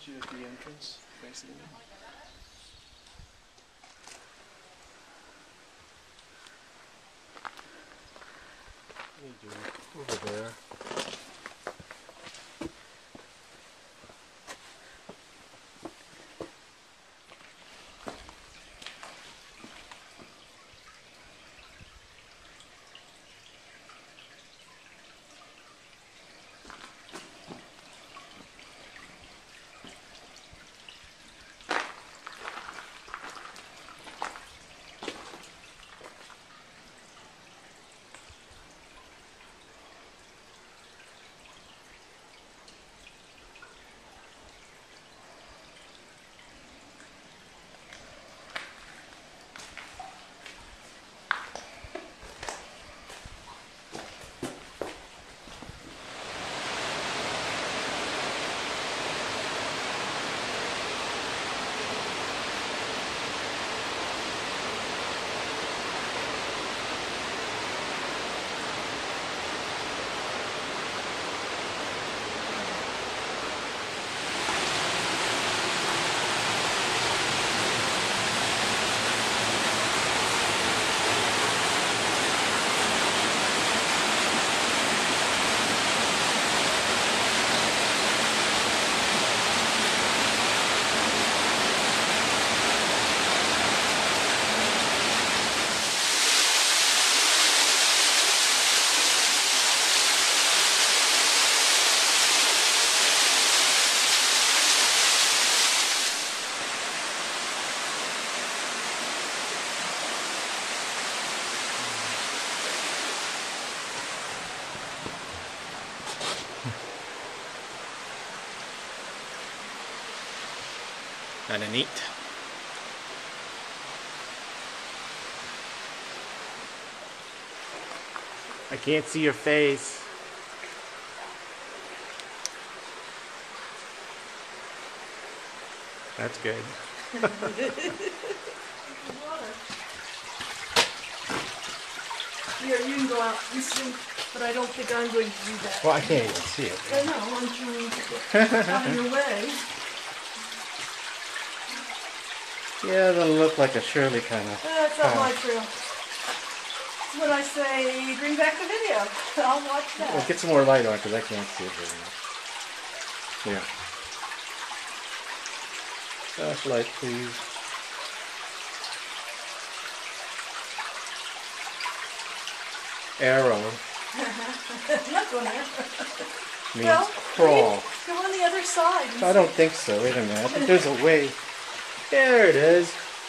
put you at the entrance, facing me. What are you doing? Over there. Kinda neat. I can't see your face. That's good. Here, you can go out and see, but I don't think I'm going to do that. Well, I can't even see it. I know, I'm trying to get out of your way. Yeah, it doesn't look like a Shirley kind of. That's not my trail. When I say bring back the video, I'll watch that. Well, get some more light on because I can't see it very much. Yeah. Flashlight, please. Arrow. I'm not going there. Means Well, crawl. Go on the other side. I don't think so. Wait a minute. I think there's a way. There it is.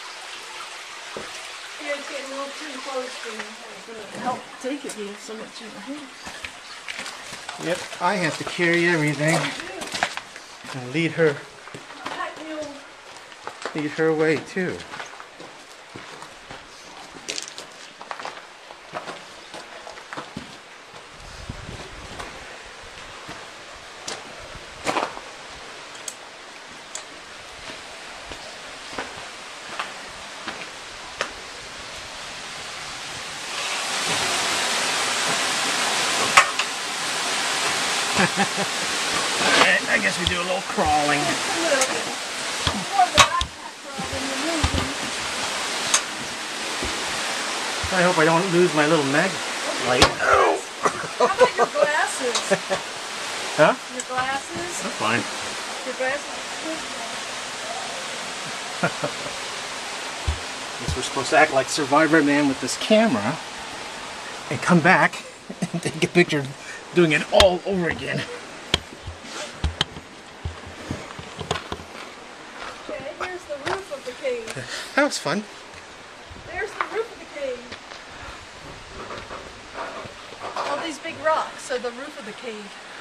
Yeah, it's getting a little too close for me. It's going to help take it. You have so much in your hand. Yep, I have to carry everything. And lead her away too. Alright, I guess we do a little crawling. I hope I don't lose my little mag light. Oh. How about your glasses? Huh? Your glasses? That's fine. Your glasses? Guess we're supposed to act like Survivor Man with this camera and come back and take a picture doing it all over again. Okay, here's the roof of the cave. That was fun. There's the roof of the cave. All these big rocks are the roof of the cave.